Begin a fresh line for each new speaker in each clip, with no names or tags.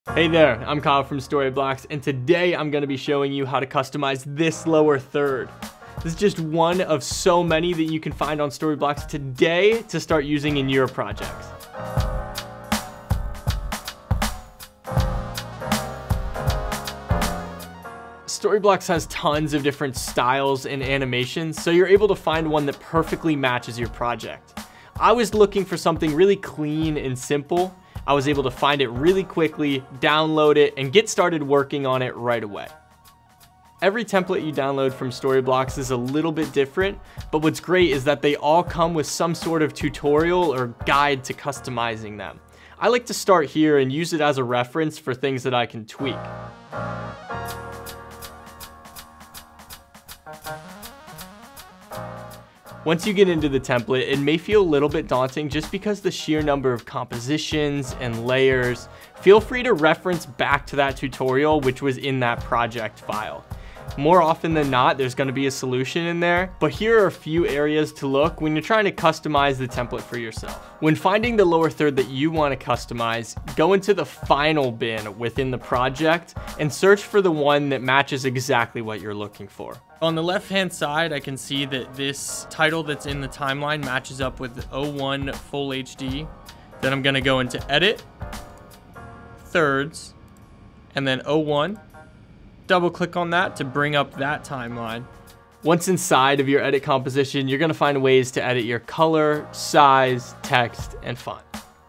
Hey there, I'm Kyle from Storyblocks, and today I'm going to be showing you how to customize this lower third. This is just one of so many that you can find on Storyblocks today to start using in your projects. Storyblocks has tons of different styles and animations, so you're able to find one that perfectly matches your project. I was looking for something really clean and simple. I was able to find it really quickly, download it, and get started working on it right away. Every template you download from Storyblocks is a little bit different, but what's great is that they all come with some sort of tutorial or guide to customizing them. I like to start here and use it as a reference for things that I can tweak. Once you get into the template, it may feel a little bit daunting just because the sheer number of compositions and layers. Feel free to reference back to that tutorial, which was in that project file. More often than not, there's going to be a solution in there, but here are a few areas to look when you're trying to customize the template for yourself. When finding the lower third that you want to customize, go into the final bin within the project and search for the one that matches exactly what you're looking for. On the left-hand side, I can see that this title that's in the timeline matches up with 01 Full HD. Then I'm going to go into Edit, Thirds, and then 01. Double click on that to bring up that timeline. Once inside of your edit composition, you're going to find ways to edit your color, size, text, and font.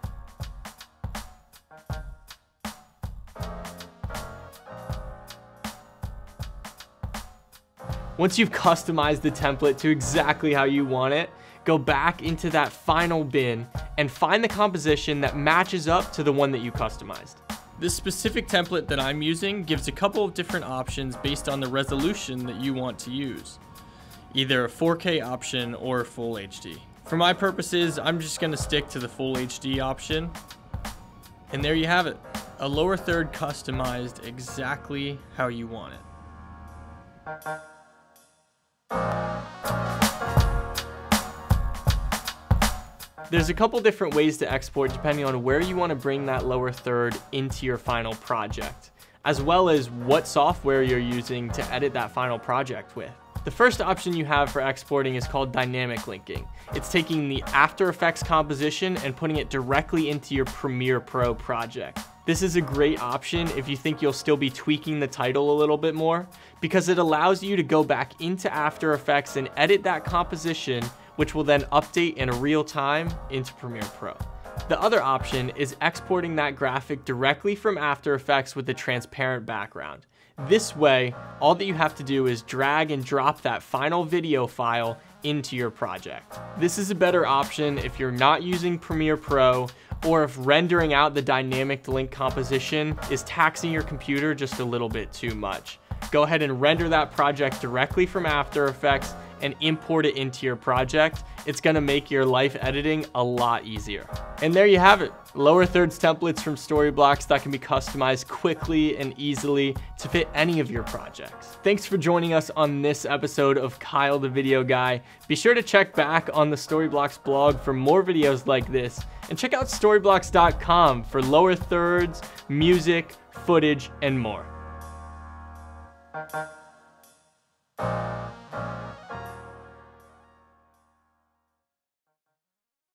Once you've customized the template to exactly how you want it, go back into that final bin and find the composition that matches up to the one that you customized. This specific template that I'm using gives a couple of different options based on the resolution that you want to use. Either a 4K option or Full HD. For my purposes, I'm just going to stick to the Full HD option. And there you have it. A lower third customized exactly how you want it. There's a couple different ways to export depending on where you want to bring that lower third into your final project, as well as what software you're using to edit that final project with. The first option you have for exporting is called dynamic linking. It's taking the After Effects composition and putting it directly into your Premiere Pro project. This is a great option if you think you'll still be tweaking the title a little bit more, because it allows you to go back into After Effects and edit that composition, which will then update in real time into Premiere Pro. The other option is exporting that graphic directly from After Effects with a transparent background. This way, all that you have to do is drag and drop that final video file into your project. This is a better option if you're not using Premiere Pro, or if rendering out the dynamic link composition is taxing your computer just a little bit too much. Go ahead and render that project directly from After Effects and import it into your project. It's gonna make your life editing a lot easier. And there you have it. Lower thirds templates from Storyblocks that can be customized quickly and easily to fit any of your projects. Thanks for joining us on this episode of Kyle the Video Guy. Be sure to check back on the Storyblocks blog for more videos like this, and check out storyblocks.com for lower thirds, music, footage, and more.